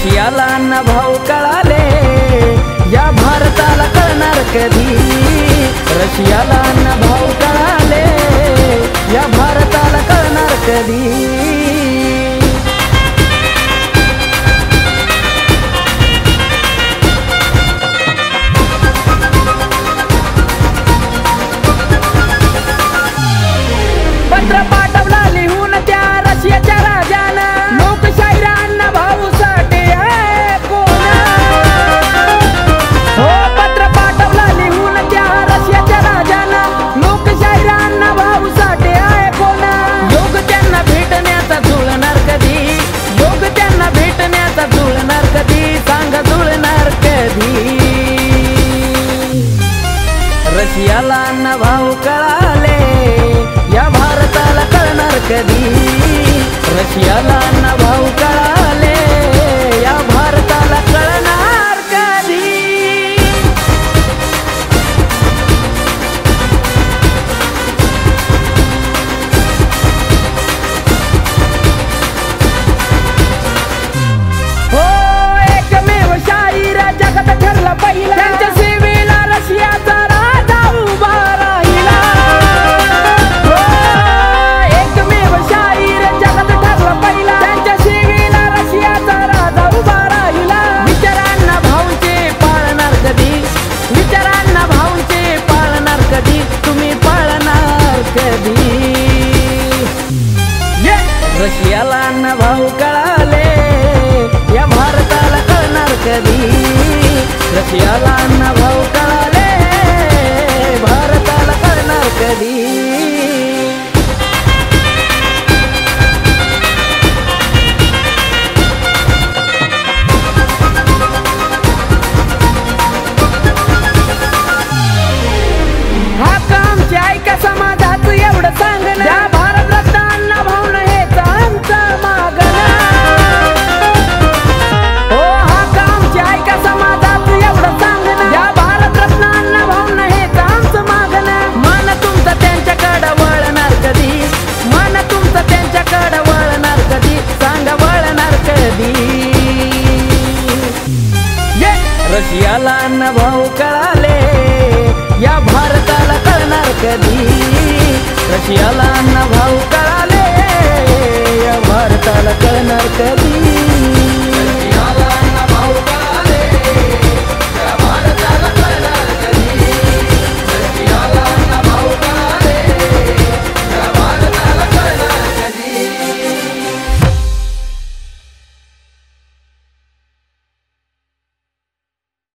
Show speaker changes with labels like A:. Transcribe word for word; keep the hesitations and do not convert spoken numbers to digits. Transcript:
A: रशियाला न भाव कळाले या भारताला कळणार कधी। रशियाला न भाव कळाले या भारताला कळणार कधी। पत्र पाठवला लिहून त्या रशियाच्या राजानं, लोकशाहीला अण्णा भाऊ साठी आहे कोण। हो पत्र पाठवला लिहून त्या रशियाच्या राजानं, लोकशाहीला अण्णा भाऊ साठी आहे कोण। योग त्यांना भेटण्याचा जुळणार कधी, योग त्यांना भेटण्याचा जुळणार कधी, सांग जुळणार कधी। रशियाला अण्णा भाऊ कळाले या भारताला कळणार कधी। रशियाला न भाव कळाले या भारताला कळणार कधी। हो एकमेव शाहीर जगात ठरला पहिला, त्यांच्या सेवेला रशियाचा राजा उभा राहिला। रशियाला न भाव कळाले या भारताला कळणार कधी। रशियाला न भाव कळाले भारताला कळणार कधी। हा काम ऐका समाजाचं एवढं सांगणं, या भारत रत्न अण्णा भाऊ हेच आमचं मागणं। हो हा काम ऐका समाजाचं एवढं सांगणं, या भारत रत्न अण्णा भाऊ हेच आमचं मागणं। मन तुमचं त्यांच्याकडं वळणार कधी, मन तुमचं त्यांच्याकडं वळणार कधी, सांग वळणार कधी। रशियाला न भाऊ कळाले या भारताला कळणार कधी। रशियाला न भाव कळाले या भारताला कळणार कधी।